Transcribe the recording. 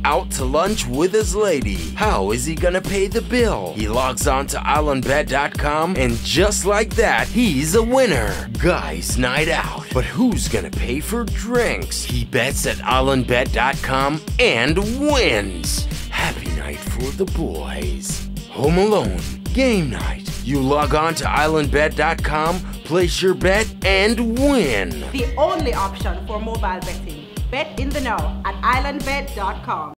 out to lunch with his lady. How is he gonna pay the bill? He logs on to islandbet.com and just like that, he's a winner. Guys night out. But who's gonna pay for drinks? He bets at islandbet.com and wins. Happy night for the boys. Home Alone game night. You log on to islandbet.com, place your bet, and win. The only option for mobile betting. Bet in the know at islandbet.com.